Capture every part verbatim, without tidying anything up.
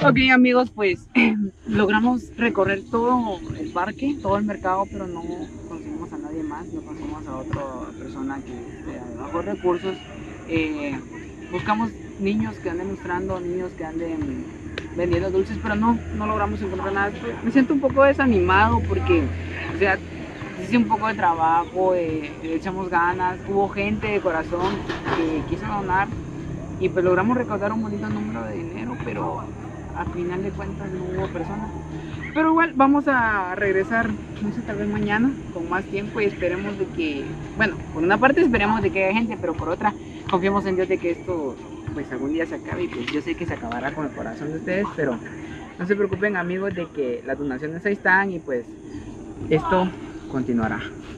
Ok, amigos, pues logramos recorrer todo el parque, todo el mercado, pero no conseguimos a nadie más, no conseguimos a otra persona que esté de bajos recursos. Eh, buscamos niños que anden mostrando, niños que anden vendiendo dulces, pero no, no logramos encontrar nada. Me siento un poco desanimado porque, o sea, hice un poco de trabajo, eh, le echamos ganas, hubo gente de corazón que quiso donar y pues logramos recaudar un bonito número de dinero, pero al final de cuentas no hubo personas. Pero igual vamos a regresar, no sé, tal vez mañana con más tiempo y esperemos de que, bueno, por una parte esperemos de que haya gente, pero por otra confiemos en Dios de que esto pues algún día se acabe y pues yo sé que se acabará con el corazón de ustedes, pero no se preocupen, amigos, de que las donaciones ahí están y pues esto continuará.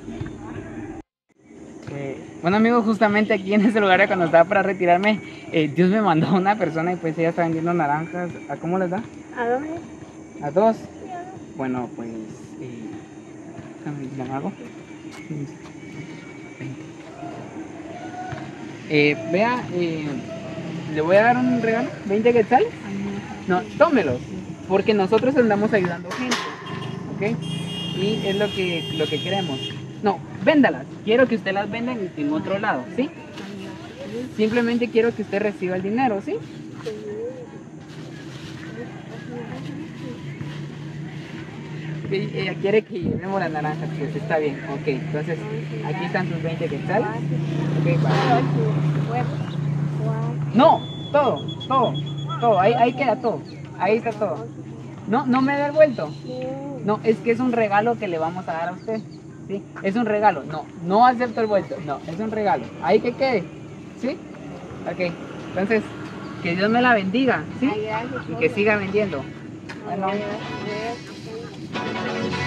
Eh, bueno, amigos, justamente aquí en este lugar cuando estaba para retirarme, eh, Dios me mandó a una persona y pues ella está vendiendo naranjas. ¿A cómo les da? ¿A dos? ¿A dos? Bueno, pues eh, déjame llamarlo. veinte. Eh, vea, eh, le voy a dar un regalo, veinte quetzales. No, tómelos, porque nosotros andamos ayudando gente, ¿ok? Y es lo que, lo que queremos. No, véndalas. Quiero que usted las venda en, en otro lado, ¿sí? Simplemente quiero que usted reciba el dinero, ¿sí? Sí, ella quiere que llevemos las naranjas, pues está bien, ok. Entonces, aquí están tus veinte quetzales. Ok, va. No, todo, todo, todo, ahí, ahí queda todo. Ahí está todo. No, no me dé el vuelto. No, es que es un regalo que le vamos a dar a usted. ¿Sí? Es un regalo. No, no acepto el vuelto. No, es un regalo. Ahí que quede. ¿Sí? Ok. Entonces, que Dios me la bendiga. ¿Sí? Y que siga vendiendo. Bueno.